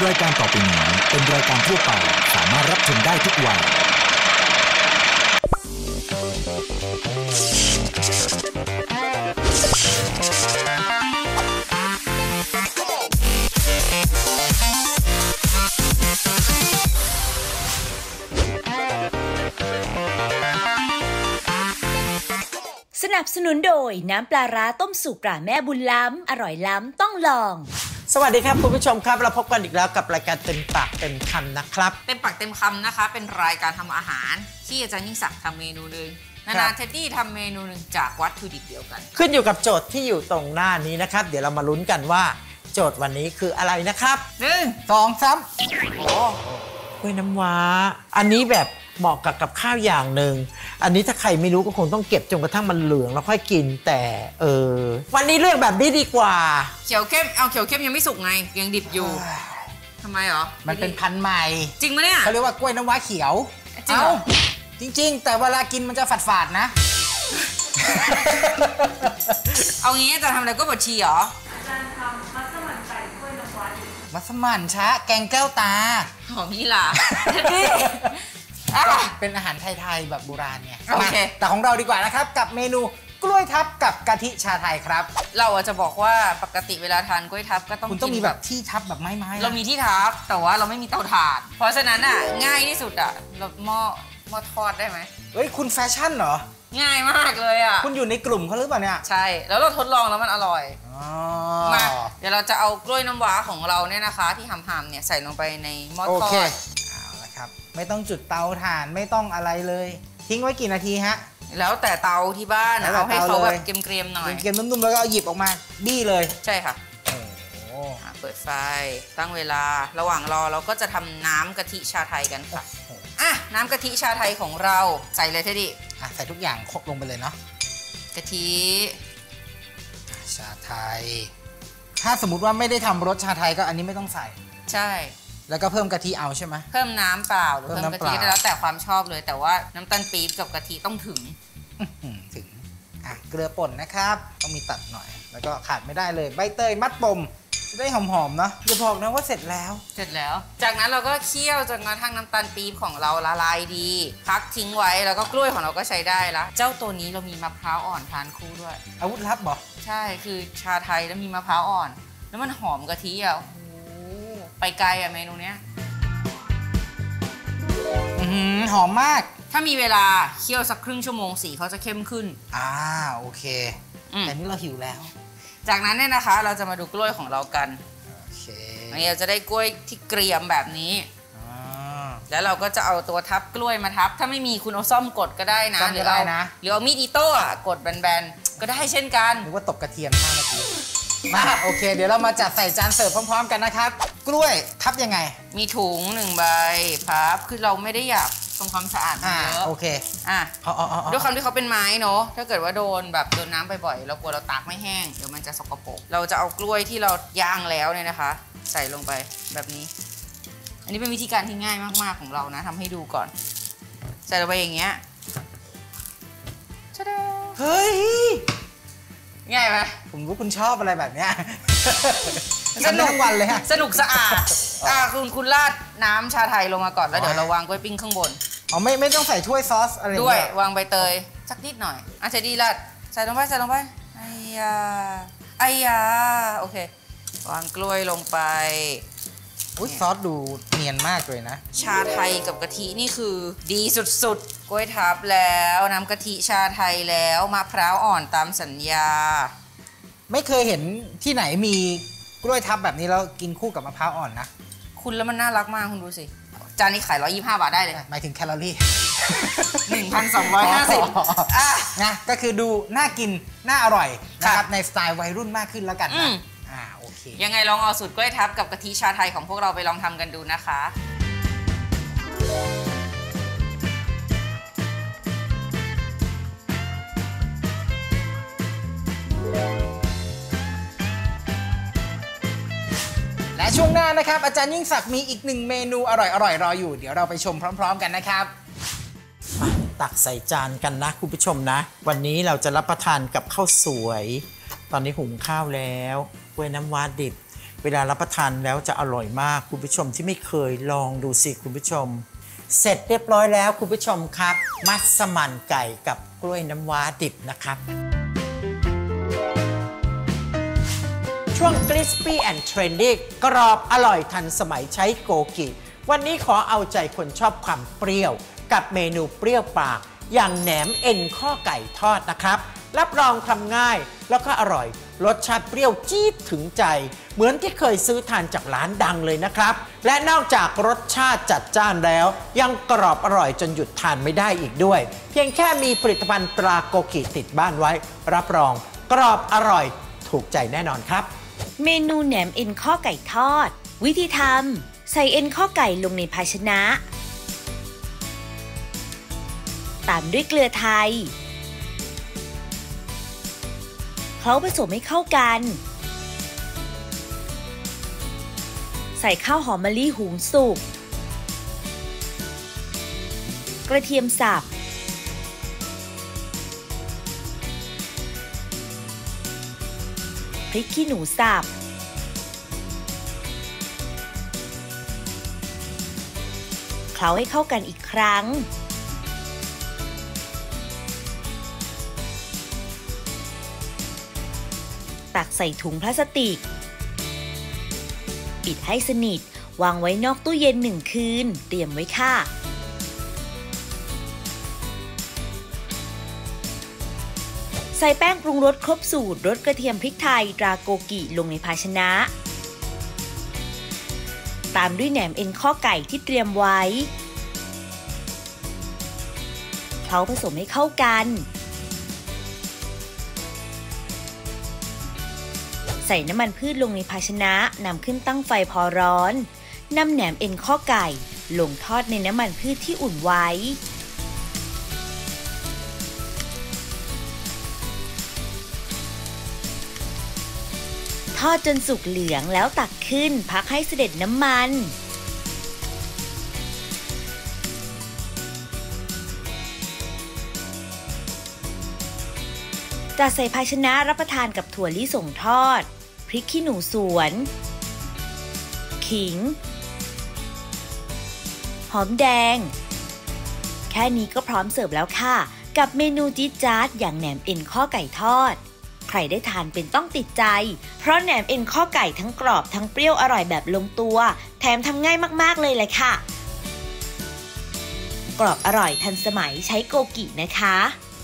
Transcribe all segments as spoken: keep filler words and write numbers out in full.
รายการต่อไปนี้เป็นรายการทั่วไปสามารถรับชมได้ทุกวัยสนับสนุนโดยน้ำปลาร้าต้มสุกตราแม่บุญล้ำอร่อยล้ำต้องลองสวัสดีครับคุณผู้ชมครับเราพบกันอีกแล้วกับรายการเต็มปากเต็มคำนะครับเต็มปากเต็มคำนะคะเป็นรายการทำอาหารที่อาจารย์ยิ่งศักดิ์ทำเมนูหนึ่งนานาเท็ดดี้ทำเมนูหนึ่งจากวัตถุดิบเดียวกันขึ้นอยู่กับโจทย์ที่อยู่ตรงหน้านี้นะครับเดี๋ยวเรามาลุ้นกันว่าโจทย์วันนี้คืออะไรนะครับหนึ่งสองสามโอ้กล้วยน้ำว้าอันนี้แบบเหมาะกับกับข้าวอย่างหนึ่งอันนี้ถ้าใครไม่รู้ก็คงต้องเก็บจนกระทั่งมันเหลืองแล้วค่อยกินแต่เออวันนี้เลือกแบบนี้ดีกว่าเขียวเข้มเอาเขียวเข้มยังไม่สุกไงยังดิบอยู่ทำไมหรอมันเป็นพันธุ์ใหม่จริงไหมเนี่ยเขาเรียกว่ากล้วยน้ำว้าเขียวจริงเหรอจริงๆแต่เวลากินมันจะฝาดๆนะเอางี้จะทำอะไรก็บดชีเหรออาจารย์ทำมัสมั่นไก่กล้วยน้ำว้ามัสมั่นชะแกงแก้วตาหอมยี่หร่าเป็นอาหารไทยๆแบบโบราณไงโอเคแต่ของเราดีกว่านะครับกับเมนูกล้วยทับกับกะทิชาไทยครับเราจะบอกว่าปกติเวลาทานกล้วยทับก็ต้องคุณต้องมีแบบที่ทับแบบไม้ๆเรามีที่ทับแต่ว่าเราไม่มีเตาถ่านเพราะฉะนั้นอ่ะง่ายที่สุดอ่ะเราหม้อหม้อทอดได้ไหมเฮ้ยคุณแฟชั่นเหรอง่ายมากเลยอ่ะคุณอยู่ในกลุ่มเขาหรือเปล่าเนี่ยใช่แล้วเราทดลองแล้วมันอร่อยมาเดี๋ยวเราจะเอากล้วยน้ำว้าของเราเนี่ยนะคะที่หำๆเนี่ยใส่ลงไปในหม้อทอดเอาละครับไม่ต้องจุดเตาถ่านไม่ต้องอะไรเลยทิ้งไว้กี่นาทีฮะแล้วแต่เตาที่บ้านเอาให้เขาแบบเกรียมๆหน่อยเกรียมๆนุ่มๆแล้วก็เอาหยิบออกมาบี้เลยใช่ค่ะโอ้เปิดไฟตั้งเวลาระหว่างรอเราก็จะทำน้ำกะทิชาไทยกันค่ะอ่ะน้ำกะทิชาไทยของเราใส่เลยเทดดี้อ่ะใส่ทุกอย่างครบลงไปเลยเนาะกะทิชาไทยถ้าสมมุติว่าไม่ได้ทำรสชาไทยก็อันนี้ไม่ต้องใส่ใช่แล้วก็เพิ่มกะทิเอาใช่ไหมเพิ่มน้ำเปล่าหรือเพิ่มกะทิแล้วแต่ความชอบเลยแต่ว่าน้ำตาลปี๊บกับกะทิต้องถึงถึงอ่ะเกลือป่นนะครับต้องมีตัดหน่อยแล้วก็ขาดไม่ได้เลยใบเตยมัดปมจะได้หอมๆเนาะอย่าบอกนะว่าเสร็จแล้วเสร็จแล้วจากนั้นเราก็เคี่ยวจนกระทั่งน้ำตาลปี๊บของเราละลายดีพักทิ้งไว้แล้วก็กล้วยของเราก็ใช้ได้แล้วเจ้าตัวนี้เรามีมะพร้าวอ่อนทานคู่ด้วยอาวุธลับบอกใช่คือชาไทยแล้วมีมะพร้าวอ่อนแล้วมันหอมกะทิอ่ะโอ้โหไปไกลอ่ะเมนูเนี้ยหอมมากถ้ามีเวลาเคี่ยวสักครึ่งชั่วโมงสีเขาจะเข้มขึ้นอ่าโอเคแต่นี่เราหิวแล้วจากนั้นเนี่ยนะคะเราจะมาดูกล้วยของเรากันโอเคเราจะได้กล้วยที่เกรียมแบบนี้แล้วเราก็จะเอาตัวทับกล้วยมาทับถ้าไม่มีคุณเอาซ่อมกดก็ได้นะหรือเอาหรือเอามีดอิโต้กดแบนๆก็ได้เช่นกันหรือว่าตบกระเทียมห้านาทีมาโอเคเดี๋ยวเรามาจัดใส่จานเสิร์ฟพร้อมๆกันนะครับกล้วยทับยังไงมีถุงหนึ่งใบพับคือเราไม่ได้อยากทำความสะอาดเยอะโอเคอ่ะด้วยความที่เขาเป็นไม้เนาะถ้าเกิดว่าโดนแบบโดนน้ำบ่อยๆเรากลัวเราตากไม่แห้งเดี๋ยวมันจะสกปรกเราจะเอากล้วยที่เราย่างแล้วเนี่ยนะคะใส่ลงไปแบบนี้อันนี้เป็นวิธีการที่ง่ายมากๆของเรานะทำให้ดูก่อนใส่ลงไปอย่างเงี้ยเฮ้ยง่ายไหมผมว่าคุณชอบอะไรแบบเนี้ยสนุกทั้งวันเลยฮะสนุกสะอาดอ่าคุณคุณราดน้ำชาไทยลงมาก่อนแล้วเดี๋ยวเราวางกล้วยปิ้งข้างบนอ๋อไม่ไม่ต้องใส่ถ้วยซอสอะไรด้วยวางใบเตยสักนิดหน่อยอ่ะเจดีราดใส่ลงไปใส่ลงไปไอ้ยาไอ้ยาโอเควางกล้วยลงไปอุ้ยซอสดูเนียนมากเลยนะชาไทยกับกะทินี่คือดีสุดๆกล้วยทับแล้วน้ำกะทิชาไทยแล้วมะพร้าวอ่อนตามสัญญาไม่เคยเห็นที่ไหนมีกล้วยทับแบบนี้แล้วกินคู่กับมะพร้าวอ่อนนะคุณแล้วมันน่ารักมากคุณดูสิจานนี้ขายหนึ่งร้อยยี่สิบห้าบาทได้เลยหมายถึงแคลอรี่หนึ่งพันสองร้อยห้าสิบอ่ะนะก็คือดูน่ากินน่าอร่อยนะครับในสไตล์วัยรุ่นมากขึ้นแล้วกันนะอ่าโอเคยังไงลองเอาสูตรกล้วยทับกับกะทิชาไทยของพวกเราไปลองทำกันดูนะคะและช่วงหน้านะครับอาจารย์ยิ่งศักดิ์มีอีกหนึ่งเมนูอร่อยๆรออยู่เดี๋ยวเราไปชมพร้อมๆกันนะครับตักใส่จานกันนะคุณผู้ชมนะวันนี้เราจะรับประทานกับข้าวสวยตอนนี้หุงข้าวแล้วกล้วยน้ำว้าดิบเวลารับประทานแล้วจะอร่อยมากคุณผู้ชมที่ไม่เคยลองดูสิคุณผู้ชมเสร็จเรียบร้อยแล้วคุณผู้ชมครับมัสมั่นไก่กับกล้วยน้ำว้าดิบนะครับช่วง Crispy and Trendy กรอบอร่อยทันสมัยใช้โกกิวันนี้ขอเอาใจคนชอบความเปรี้ยวกับเมนูเปรี้ยวปากอย่างแหนมเอ็นข้อไก่ทอดนะครับรับรองทำง่ายแล้วก็อร่อยรสชาติเปรี้ยวจี๊ดถึงใจเหมือนที่เคยซื้อทานจากร้านดังเลยนะครับและนอกจากรสชาติจัดจ้านแล้วยังกรอบอร่อยจนหยุดทานไม่ได้อีกด้วยเพียงแค่มีผลิตภัณฑ์ตราโกกิติดบ้านไว้รับรองกรอบอร่อยถูกใจแน่นอนครับเมนูแหนมเอ็นข้อไก่ทอดวิธีทำใส่เอ็นข้อไก่ลงในภาชนะตามด้วยเกลือไทยเคล้าผสมให้เข้ากันใส่ข้าวหอมมะลิหุงสุกกระเทียมสับพริกขี้หนูสับเคล้าให้เข้ากันอีกครั้งตักใส่ถุงพลาสติกปิดให้สนิทวางไว้นอกตู้เย็นหนึ่งคืนเตรียมไว้ค่ะใส่แป้งปรุงรสครบสูตรรสกระเทียมพริกไทยตราโกกิลงในภาชนะตามด้วยแหนมเอ็นข้อไก่ที่เตรียมไว้เคล้าผสมให้เข้ากันใส่น้ำมันพืชลงในภาชนะนำขึ้นตั้งไฟพอร้อนนำแหนมเอ็นข้อไก่ลงทอดในน้ำมันพืชที่อุ่นไว้ทอดจนสุกเหลืองแล้วตักขึ้นพักให้เสด็จน้ำมันจัดใส่ภาชนะรับประทานกับถั่วลิสงทอดพริกขี้หนูสวนขิงหอมแดงแค่นี้ก็พร้อมเสิร์ฟแล้วค่ะกับเมนูจี๊ดจ๊าดอย่างแหนมเอ็นข้อไก่ทอดใครได้ทานเป็นต้องติดใจเพราะแหนมเอ็นข้อไก่ทั้งกรอบทั้งเปรี้ยวอร่อยแบบลงตัวแถมทำง่ายมากๆเลยแหละค่ะกรอบอร่อยทันสมัยใช้โกกินะคะ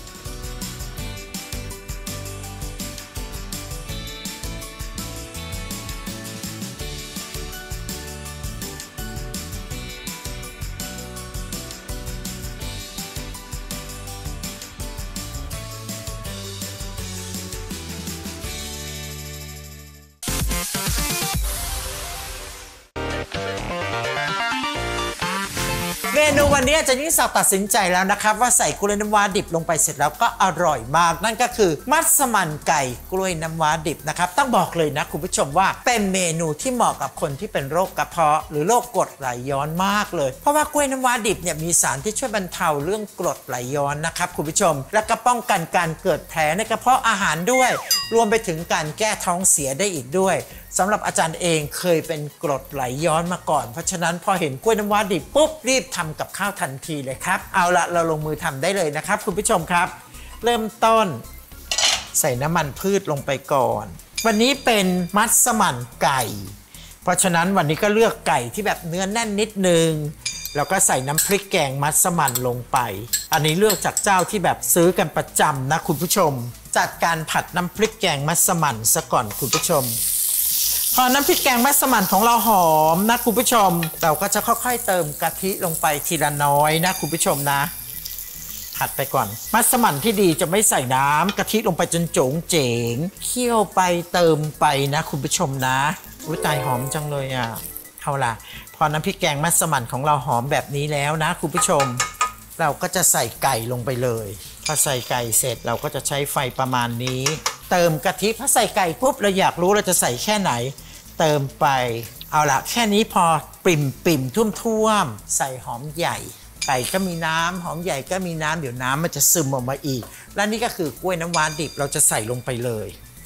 เมนูวันนี้อาจารย์ยิ่งศักดิ์ตัดสินใจแล้วนะครับว่าใส่กล้วยน้ำว้าดิบลงไปเสร็จแล้วก็อร่อยมากนั่นก็คือมัสมั่นไก่กล้วยน้ำว้าดิบนะครับต้องบอกเลยนะคุณผู้ชมว่าเป็นเมนูที่เหมาะกับคนที่เป็นโรคกระเพาะหรือโรคกรดไหลย้อนมากเลยเพราะว่ากล้วยน้ำว้าดิบเนี่ยมีสารที่ช่วยบรรเทาเรื่องกรดไหลย้อนนะครับคุณผู้ชมและก็ป้องกันการเกิดแผลในกระเพาะอาหารด้วยรวมไปถึงการแก้ท้องเสียได้อีกด้วยสำหรับอาจารย์เองเคยเป็นกรดไหลย้อนมาก่อนเพราะฉะนั้นพอเห็นกล้วยน้ำว้าดิบปุ๊บรีบทำกับข้าวทันทีเลยครับเอาละเราลงมือทำได้เลยนะครับคุณผู้ชมครับเริ่มต้นใส่น้ำมันพืชลงไปก่อนวันนี้เป็นมัสมั่นไก่เพราะฉะนั้นวันนี้ก็เลือกไก่ที่แบบเนื้อแน่นนิดนึงแล้วก็ใส่น้ำพริกแกงมัสมั่นลงไปอันนี้เลือกจากเจ้าที่แบบซื้อกันประจำนะคุณผู้ชมจัดการผัดน้ำพริกแกงมัสมั่นซะก่อนคุณผู้ชมพอน้ำพริกแกงมัสมั่นของเราหอมนะคุณผู้ชมเราก็จะค่อยๆเติมกะทิลงไปทีละน้อยนะคุณผู้ชมนะผัดไปก่อนมัสมั่นที่ดีจะไม่ใส่น้ำกะทิลงไปจนโจ๋งเจ๋งเคี่ยวไปเติมไปนะคุณผู้ชมนะอุ้ยตายหอมจังเลยอ่ะเอาล่ะพอน้ำพริกแกงมัสมั่นของเราหอมแบบนี้แล้วนะคุณผู้ชมเราก็จะใส่ไก่ลงไปเลยพอใส่ไก่เสร็จเราก็จะใช้ไฟประมาณนี้เติมกะทิพอใส่ไก่ปุ๊บเราอยากรู้เราจะใส่แค่ไหนเติมไปเอาละแค่นี้พอปิ่มปิ่มทุ่มท่วมใส่หอมใหญ่ไก่ก็มีน้ำหอมใหญ่ก็มีน้ำเดี๋ยวน้ำมันจะซึมออกมาอีกและนี่ก็คือกล้วยน้ำว้าดิบเราจะใส่ลงไปเลยท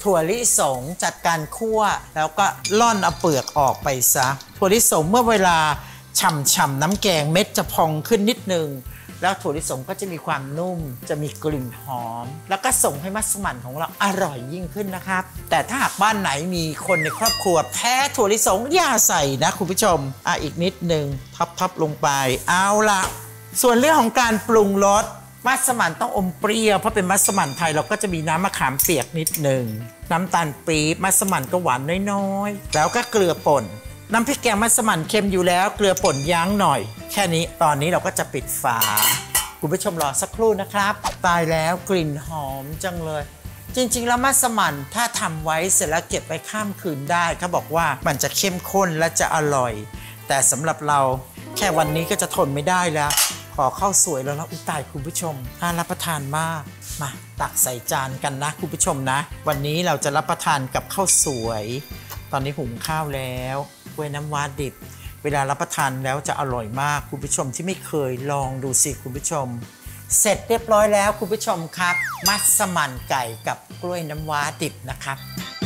ถั่วลิสงจัดการคั่วแล้วก็ล่อนเอาเปลือกออกไปซะถั่วลิสงเมื่อเวลาฉ่ำๆน้ำแกงเม็ดจะพองขึ้นนิดนึงแล้วถั่วลิสงก็จะมีความนุ่มจะมีกลิ่นหอมแล้วก็ส่งให้มัสมั่นของเราอร่อยยิ่งขึ้นนะครับแต่ถ้าหากบ้านไหนมีคนในครอบครัวแพ้ถั่วลิสงอย่าใส่นะคุณผู้ชมอ่ะอีกนิดนึงพับๆลงไปเอาละส่วนเรื่องของการปรุงรสมัสมั่นต้องอมเปรี้ยวเพราะเป็นมัสมั่นไทยเราก็จะมีน้ำมะขามเปียกนิดหนึ่งน้ำตาลปี๊บมัสมั่นก็หวานน้อยๆแล้วก็เกลือป่นน้ำพริกแกงมัสมั่นเค็มอยู่แล้วเกลือป่นยั้งหน่อยแค่นี้ตอนนี้เราก็จะปิดฝาคุณผู้ชมรอสักครู่นะครับตายแล้วกลิ่นหอมจังเลยจริงๆแล้วมัสมั่นถ้าทำไว้เสร็จแล้วเก็บไปข้ามคืนได้เขาบอกว่ามันจะเข้มข้นและจะอร่อยแต่สำหรับเราแค่วันนี้ก็จะทนไม่ได้แล้วขอข้าวสวยแล้วนะอุยตายคุณผู้ชมน่ารับประทานมากมาตักใส่จานกันนะคุณผู้ชมนะวันนี้เราจะรับประทานกับข้าวสวยตอนนี้หุงข้าวแล้วกล้วยน้ำว้าดิบเวลารับประทานแล้วจะอร่อยมากคุณผู้ชมที่ไม่เคยลองดูสิคุณผู้ชมเสร็จเรียบร้อยแล้วคุณผู้ชมครับมัสมั่นไก่กับกล้วยน้ำว้าดิบนะครับ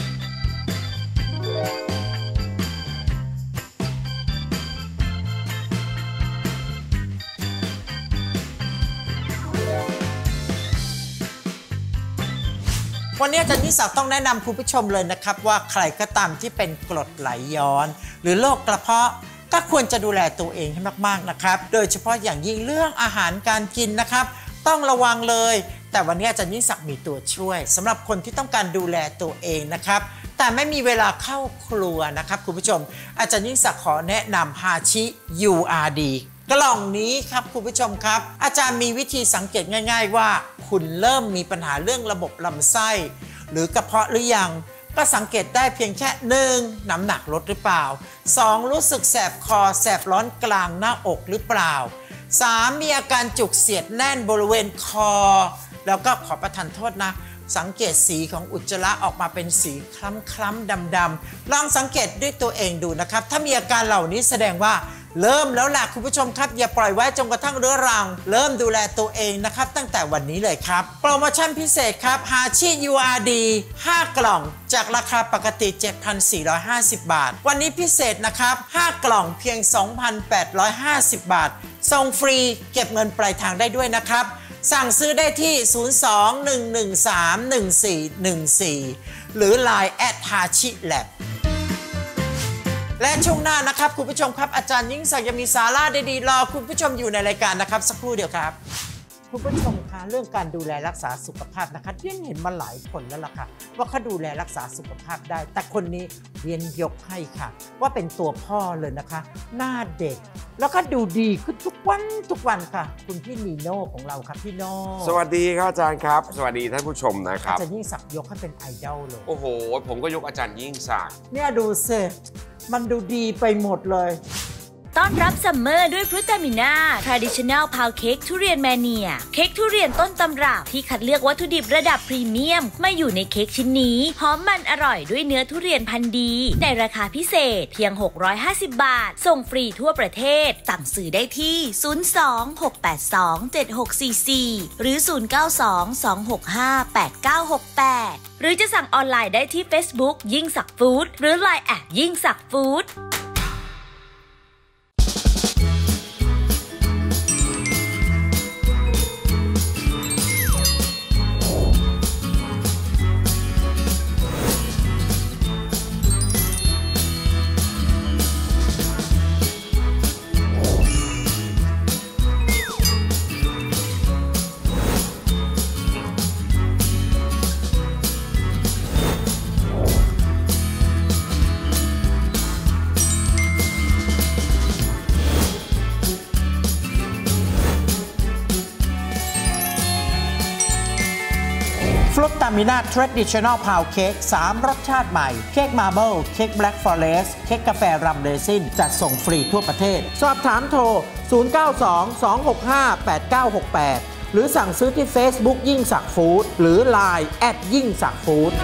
วันนี้อาจารย์นิสาต้องแนะนำคุณผู้ชมเลยนะครับว่าใครก็ตามที่เป็นกรดไหลย้อนหรือโรคกระเพาะก็ควรจะดูแลตัวเองให้มากๆนะครับโดยเฉพาะอย่างยิ่งเรื่องอาหารการกินนะครับต้องระวังเลยแต่วันนี้อาจารย์ยิ่งศักดิ์มีตัวช่วยสำหรับคนที่ต้องการดูแลตัวเองนะครับแต่ไม่มีเวลาเข้าครัวนะครับคุณผู้ชมอาจารย์ยิ่งศักดิ์ขอแนะนำฮาชิ ยู อาร์ ดี กล่องนี้ครับคุณผู้ชมครับอาจารย์มีวิธีสังเกตง่ายๆว่าคุณเริ่มมีปัญหาเรื่องระบบลำไส้หรือกระเพาะหรือยังก็สังเกตได้เพียงแค่หนึ่งน้ำหนักลดหรือเปล่าสองรู้สึกแสบคอแสบร้อนกลางหน้าอกหรือเปล่าสามมีอาการจุกเสียดแน่นบริเวณคอแล้วก็ขอประทานโทษนะสังเกตสีของอุจจาระออกมาเป็นสีคล้ำๆดำๆลองสังเกตด้วยตัวเองดูนะครับถ้ามีอาการเหล่านี้แสดงว่าเริ่มแล้วล่ะคุณผู้ชมครับอย่าปล่อยไว้จนกระทั่งเรื้อรังเริ่มดูแลตัวเองนะครับตั้งแต่วันนี้เลยครับโปรโมชั่นพิเศษครับฮาชิ ยู อาร์ ดี ห้ากล่องจากราคาปกติ เจ็ดพันสี่ร้อยห้าสิบ บาทวันนี้พิเศษนะครับห้ากล่องเพียง สองพันแปดร้อยห้าสิบ บาทส่งฟรีเก็บเงินปลายทางได้ด้วยนะครับสั่งซื้อได้ที่ ศูนย์ สอง หนึ่ง หนึ่ง สาม หนึ่ง สี่ หนึ่ง สี่ หรือ ไลน์ แอท ฮาชิ แลบ และช่วงหน้านะครับคุณผู้ชมครับอาจารย์ยิ่งศักดิ์ยังมีสาระดีๆรอคุณผู้ชมอยู่ในรายการนะครับสักครู่เดียวครับคุณผู้ชมคะเรื่องการดูแลรักษาสุขภาพนะคะเรียนเห็นมาหลายคนแล้วล่ะค่ะว่าเขาดูแลรักษาสุขภาพได้แต่คนนี้เรียนยกให้ค่ะว่าเป็นตัวพ่อเลยนะคะหน้าเด็กแล้วก็ดูดีขึ้นทุกวันทุกวันค่ะคุณพี่นีโน่ของเราครับพี่โน่สวัสดีครับอาจารย์ครับสวัสดีท่านผู้ชมนะครับอาจารย์ยิ่งศักดิ์ยกให้เป็นไอดอลเลยโอ้โหผมก็ยกอาจารย์ยิ่งศักดิ์เนี่ยดูสิมันดูดีไปหมดเลยต้อนรับซัมเมอร์ด้วยฟรุตามิน่า Traditional Pound Cake ทุเรียนแมเนียเค้กทุเรียนต้นตำรับที่คัดเลือกวัตถุดิบระดับพรีเมียมมาอยู่ในเค้กชิ้นนี้หอมมันอร่อยด้วยเนื้อทุเรียนพันธุ์ดีในราคาพิเศษเพียงหกร้อยห้าสิบบาทส่งฟรีทั่วประเทศสั่งซื้อได้ที่ ศูนย์ สอง หก แปด สอง เจ็ด หก สี่ สี่ หรือ ศูนย์ เก้า สอง สอง หก ห้า แปด เก้า หก แปด หรือจะสั่งออนไลน์ได้ที่ Facebook ยิ่งศักดิ์ฟู้ดหรือ ไลน์ แอท ยิ่งศักดิ์ฟู้ดฟรุตตามิน่า Traditional Pound Cake สามรสชาติใหม่เค้กมาร์เบิลเค้กแบล็กฟอเรสต์เค้กกาแฟรัมเรซินจัดส่งฟรีทั่วประเทศสอบถามโทร ศูนย์ เก้า สอง สอง หก ห้า แปด เก้า หก แปด หรือสั่งซื้อที่ Facebook ยิ่งศักดิ์ฟู้ดหรือ ไลน์ แอท ยิ่งศักดิ์ฟู้ด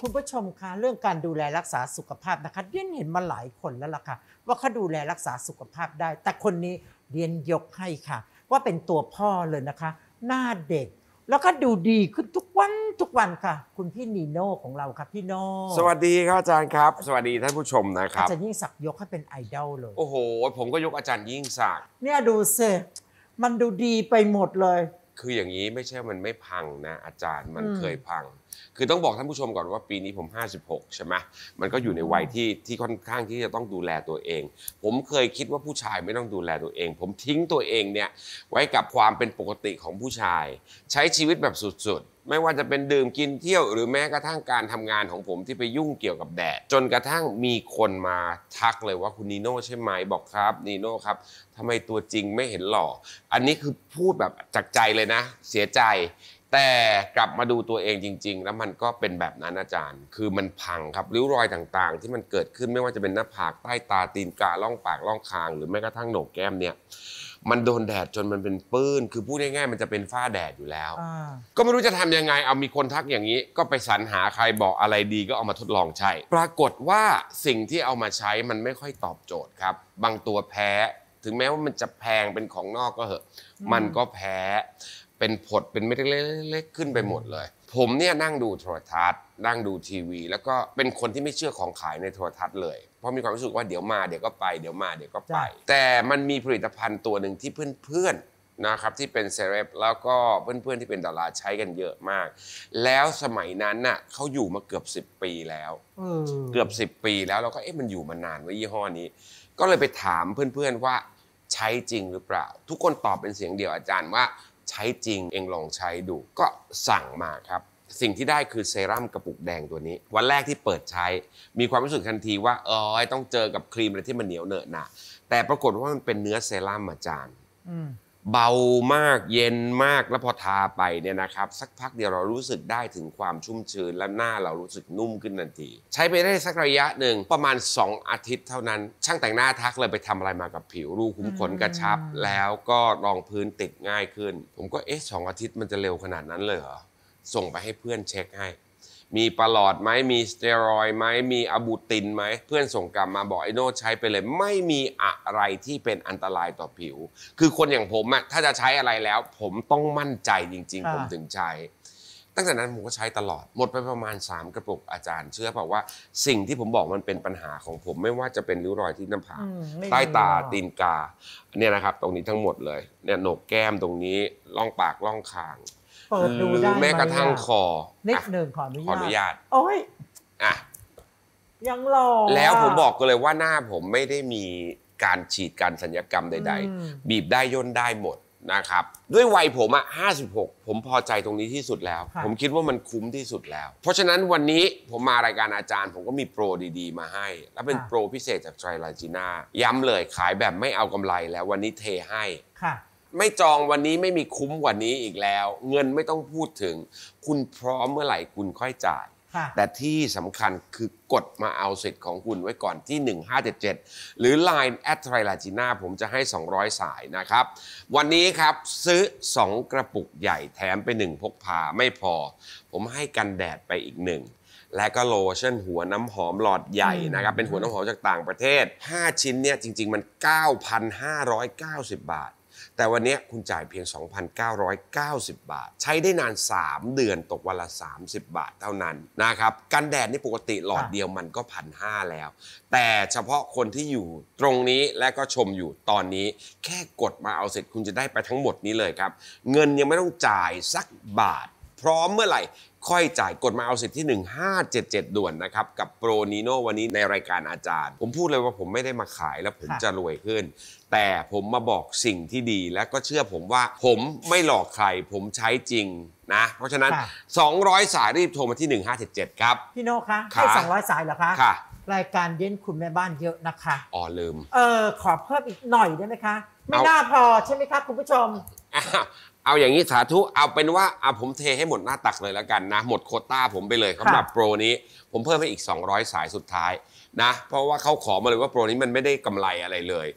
คุณผู้ชมคะเรื่องการดูแลรักษาสุขภาพนะคะเดียนเห็นมาหลายคนแล้วล่ะค่ะว่าเขาดูแลรักษาสุขภาพได้แต่คนนี้เดียนยกให้ค่ะว่าเป็นตัวพ่อเลยนะคะหน้าเด็กแล้วก็ดูดีขึ้นทุกวันทุกวันค่ะคุณพี่นีโน่ของเราครับพี่โน่สวัสดีครับอาจารย์ครับสวัสดีท่านผู้ชมนะครับอาจารย์ยิ่งศักดิ์ยกให้เป็นไอดอลเลยโอ้โหผมก็ยกอาจารย์ยิ่งศักดิ์เนี่ยดูสิมันดูดีไปหมดเลยคืออย่างนี้ไม่ใช่มันไม่พังนะอาจารย์มันเคยพังคือต้องบอกท่านผู้ชมก่อนว่าปีนี้ผมห้าสิบหกใช่ไหมมันก็อยู่ในวัยที่ที่ค่อนข้างที่จะต้องดูแลตัวเองผมเคยคิดว่าผู้ชายไม่ต้องดูแลตัวเองผมทิ้งตัวเองเนี่ยไว้กับความเป็นปกติของผู้ชายใช้ชีวิตแบบสุดๆไม่ว่าจะเป็นดื่มกินเที่ยวหรือแม้กระทั่งการทำงานของผมที่ไปยุ่งเกี่ยวกับแดดจนกระทั่งมีคนมาทักเลยว่าคุณนีโน่ใช่ไหมบอกครับนีโน่ครับทำไมตัวจริงไม่เห็นหล่ออันนี้คือพูดแบบจากใจเลยนะเสียใจแต่กลับมาดูตัวเองจริงๆแล้วมันก็เป็นแบบนั้นอาจารย์คือมันพังครับริ้วรอยต่างๆที่มันเกิดขึ้นไม่ว่าจะเป็นหน้าผากใต้ตาตีนกาล่องปากล่องคางหรือแม้กระทั่งโหนกแก้มเนี่ยมันโดนแดดจนมันเป็นปื้นคือพูดง่ายๆมันจะเป็นฝ้าแดดอยู่แล้วก็ไม่รู้จะทำยังไงเอามีคนทักอย่างนี้ก็ไปสรรหาใครบอกอะไรดีก็เอามาทดลองใช้ปรากฏว่าสิ่งที่เอามาใช้มันไม่ค่อยตอบโจทย์ครับบางตัวแพ้ถึงแม้ว่ามันจะแพงเป็นของนอกก็เหอะมันก็แพ้เป็นผดเป็นเม็ดเล็กๆขึ้นไปหมดเลยผมเนี่ยนั่งดูโทรทัศน์นั่งดูทีวีแล้วก็เป็นคนที่ไม่เชื่อของขายในโทรทัศน์เลยเพราะมีความรู้สึกว่าเดี๋ยวมาเดี๋ยวก็ไปเดี๋ยวมาเดี๋ยวก็ไปแต่มันมีผลิตภัณฑ์ตัวหนึ่งที่เพื่อนๆนะครับที่เป็นเซเลบแล้วก็เพื่อนๆที่เป็นดาราใช้กันเยอะมากแล้วสมัยนั้นน่ะเขาอยู่มาเกือบสิบปีแล้วเกือบสิบปีแล้วเราก็เอ๊ะมันอยู่มานานว่ายี่ห้อนี้ก็เลยไปถามเพื่อนๆว่าใช้จริงหรือเปล่าทุกคนตอบเป็นเสียงเดียวอาจารย์ว่าใช้จริงเองลองใช้ดูก็สั่งมาครับสิ่งที่ได้คือเซรั่มกระปุกแดงตัวนี้วันแรกที่เปิดใช้มีความรู้สึกทันทีว่าเออต้องเจอกับครีมอะไรที่มันเหนียวเหนอะหนะแต่ปรากฏว่ามันเป็นเนื้อเซรั่มอาจารย์เบามากเย็นมากแล้วพอทาไปเนี่ยนะครับสักพักเดียวเรารู้สึกได้ถึงความชุ่มชื้นและหน้าเรารู้สึกนุ่มขึ้นทันทีใช้ไปได้สักระยะหนึ่งประมาณสองอาทิตย์เท่านั้นช่างแต่งหน้าทักเลยไปทำอะไรมากับผิวรูขุมขนกระชับแล้วก็รองพื้นติดง่ายขึ้นผมก็เอ๊ะสองอาทิตย์มันจะเร็วขนาดนั้นเลยเหรอส่งไปให้เพื่อนเช็คให้มีปลอดไหมมีสเตียรอยด์ไหมมีอะบูตินไหมเพื่อนส่งกลับมาบอกไอโน่ใช้ไปเลยไม่มีอะไรที่เป็นอันตรายต่อผิวคือคนอย่างผมอะถ้าจะใช้อะไรแล้วผมต้องมั่นใจจริงๆผมถึงใช้ตั้งแต่นั้นผมก็ใช้ตลอดหมดไปประมาณสามกระปุกอาจารย์เชื่อเปล่าว่าสิ่งที่ผมบอกมันเป็นปัญหาของผมไม่ว่าจะเป็นริ้วรอยที่หน้าผากใต้ตาตีนกาเนี่ยนะครับตรงนี้ทั้งหมดเลยเนี่ยโหนกแก้มตรงนี้ร่องปากร่องคางเปิดดูได้แม้กระทั่งคอนิดหนึ่งขออนุญาตขออนุญาตโอ้ยอ่ะยังหล่อแล้วผมบอกกันเลยว่าหน้าผมไม่ได้มีการฉีดการศัลยกรรมใดๆบีบได้ย่นได้หมดนะครับด้วยวัยผมอ่ะห้าสิบหกผมพอใจตรงนี้ที่สุดแล้วผมคิดว่ามันคุ้มที่สุดแล้วเพราะฉะนั้นวันนี้ผมมารายการอาจารย์ผมก็มีโปรดีๆมาให้และเป็นโปรพิเศษจากไตรลาจีน่าย้ำเลยขายแบบไม่เอากำไรแล้ววันนี้เทให้ค่ะไม่จองวันนี้ไม่มีคุ้มกว่านี้อีกแล้วเงินไม่ต้องพูดถึงคุณพร้อมเมื่อไหร่คุณค่อยจ่ายแต่ที่สำคัญคือกดมาเอาสิทธิ์ของคุณไว้ก่อนที่หนึ่งห้าเจ็ดเจ็ดหรือ ไลน์ แอท ไทรลาจีน่า ผมจะให้สองร้อยสายนะครับวันนี้ครับซื้อสองกระปุกใหญ่แถมไปหนึ่งพกพาไม่พอผมให้กันแดดไปอีกหนึ่งและก็โลชั่นหัวน้ำหอมหลอดใหญ่นะครับเป็นหัวน้ำหอมจากต่างประเทศห้าชิ้นเนี่ยจริงๆมัน เก้าพันห้าร้อยเก้าสิบบาทแต่วันนี้คุณจ่ายเพียง สองพันเก้าร้อยเก้าสิบบาทใช้ได้นานสามเดือนตกวันละสามสิบบาทเท่านั้นนะครับกันแดดนี่ปกติหลอดเดียวมันก็ หนึ่งพันห้าร้อย แล้วแต่เฉพาะคนที่อยู่ตรงนี้และก็ชมอยู่ตอนนี้แค่กดมาเอาเสร็จคุณจะได้ไปทั้งหมดนี้เลยครับเงินยังไม่ต้องจ่ายสักบาทพร้อมเมื่อไหร่ค่อยจ่ายกดมาเอาสิทธิ์ที่หนึ่งห้าเจ็ดเจ็ดด่วนนะครับกับโปรนีโน่วันนี้ในรายการอาจารย์ผมพูดเลยว่าผมไม่ได้มาขายแล้วผมจะรวยขึ้นแต่ผมมาบอกสิ่งที่ดีและก็เชื่อผมว่าผมไม่หลอกใครผมใช้จริงนะเพราะฉะนั้นสองร้อยสายรีบโทรมาที่หนึ่งห้าเจ็ดเจ็ดครับพี่โน่คะให้สองร้อยสายเหรอคะค่ะรายการเย็นคุณแม่บ้านเยอะนะคะอ๋อลืมเออขอเพิ่มอีกหน่อยได้ไหมคะไม่น่าพอใช่ไหมคะคุณผู้ชมเอาอย่างนี้สาธุเอาเป็นว่าเอาผมเทให้หมดหน้าตักเลยแล้วกันนะหมดโควต้าผมไปเลยสำหรับโปรนี้ผมเพิ่มให้อีกสองร้อยสายสุดท้ายนะเพราะว่าเขาขอมาเลยว่าโปรนี้มันไม่ได้กำไรอะไรเลยโ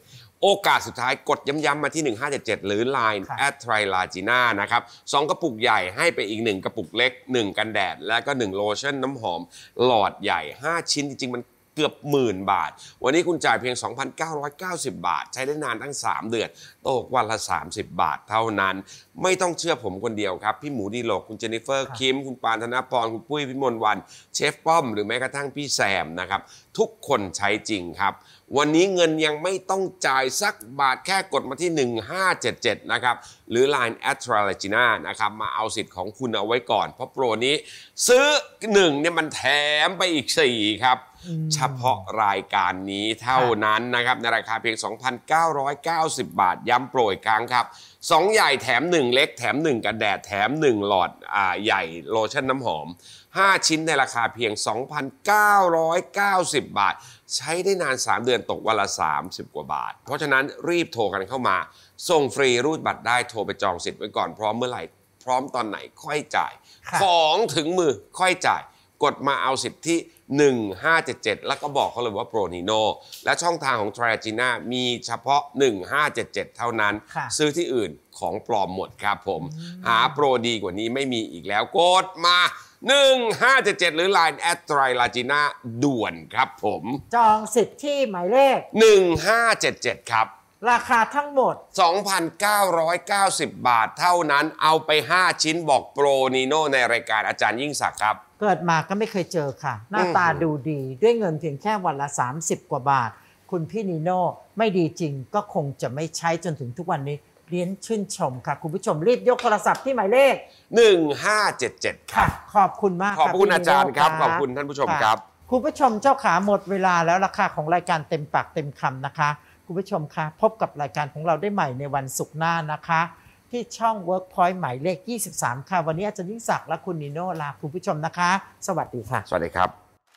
โอกาสสุดท้ายกดย้ำๆมาที่หนึ่งห้าเจ็ดเจ็ดหรือ ไลน์ แอท ไทรลาจีน่า นะครับสองกระปุกใหญ่ให้ไปอีกหนึ่งกระปุกเล็กหนึ่งกันแดดและก็หนึ่งโลชั่นน้ำหอมหลอดใหญ่ห้าชิ้นจริงๆมันเกือบหมื่นบาทวันนี้คุณจ่ายเพียง สองพันเก้าร้อยเก้าสิบ บาทใช้ได้นานทั้งสามเดือนตกวันละสามสิบบาทเท่านั้นไม่ต้องเชื่อผมคนเดียวครับพี่หมูดีโลกคุณเจนนิเฟอร์คิมคุณปานธนพรคุณปุ้ยพิมลวันเชฟป้อมหรือแม้กระทั่งพี่แซมนะครับทุกคนใช้จริงครับวันนี้เงินยังไม่ต้องจ่ายสักบาทแค่กดมาที่หนึ่งห้าเจ็ดเจ็ดนะครับหรือ ไลน์ แอท ไทรลาจีน่า นะครับมาเอาสิทธิ์ของคุณเอาไว้ก่อนเพราะโปรนี้ซื้อหนึ่งเนี่ยมันแถมไปอีกสี่ครับเฉพาะรายการนี้เท่านั้นนะครับในราคาเพียง สองพันเก้าร้อยเก้าสิบ บาทย้ำโปรอีกครั้งครับสองใหญ่แถมหนึ่งเล็กแถมหนึ่งกันแดดแถมหนึ่งหลอดอ่าใหญ่โลชั่นน้ำหอมห้าชิ้นในราคาเพียง สองพันเก้าร้อยเก้าสิบ บาทใช้ได้นานสามเดือนตกวันละสามสิบกว่าบาทเพราะฉะนั้นรีบโทรกันเข้ามาส่งฟรีรูดบัตรได้โทรไปจองสิทธิ์ไว้ก่อนพร้อมเมื่อไหร่พร้อมตอนไหนค่อยจ่ายของถึงมือค่อยจ่ายกดมาเอาสิทธิ์ที่หนึ่งห้าเจ็ดเจ็ดแล้วก็บอกเขาเลยว่าโปรนีโน่และช่องทางของ ไทรลาจีน่า มีเฉพาะหนึ่งห้าเจ็ดเจ็ดเท่านั้นซื้อที่อื่นของปลอมหมดครับผมหาโปรดีกว่านี้ไม่มีอีกแล้วกดมาหนึ่งห้าเจ็ดเจ็ดหรือ ไลน์ แอท ไทรลาจีน่า ด่วนครับผมจองสิทธิ์ที่หมายเลขหนึ่งห้าเจ็ดเจ็ดครับราคาทั้งหมดสองพันเก้าร้อยเก้าสิบ บาทเท่านั้นเอาไปห้าชิ้นบอกโปรนีโน่ในรายการอาจารย์ยิ่งศักดิ์ครับเกิดมาก็ไม่เคยเจอค่ะหน้าตาดูดีด้วยเงินเพียงแค่วันละสามสิบกว่าบาทคุณพี่นีโน่ไม่ดีจริงก็คงจะไม่ใช้จนถึงทุกวันนี้เรียนชื่นชมค่ะคุณผู้ชมรีบยกโทรศัพท์ที่หมายเลขหนึ่งห้าเจ็ดเจ็ดครับขอบคุณมากขอบคุณอาจารย์ครับขอบคุณท่านผู้ชมครับคุณผู้ชมเจ้าขาหมดเวลาแล้วราคาของรายการเต็มปากเต็มคำนะคะคุณผู้ชมคะพบกับรายการของเราได้ใหม่ในวันศุกร์หน้านะคะที่ช่อง Workpoint หมายเลขยี่สิบสามค่ะวันนี้อาจารย์ยิ่งศักดิ์และคุณนีโน่ลาคุณผู้ชมนะคะสวัสดีค่ะสวัสดีครับ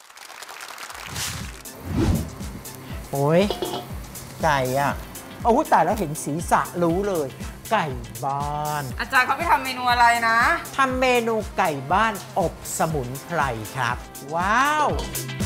โอ้ยไก่อ่ะโอ้ตายแล้วเห็นศีรษะรู้เลยไก่บ้านอาจารย์เขาไปทำเมนูอะไรนะทำเมนูไก่บ้านอบสมุนไพรครับว้าว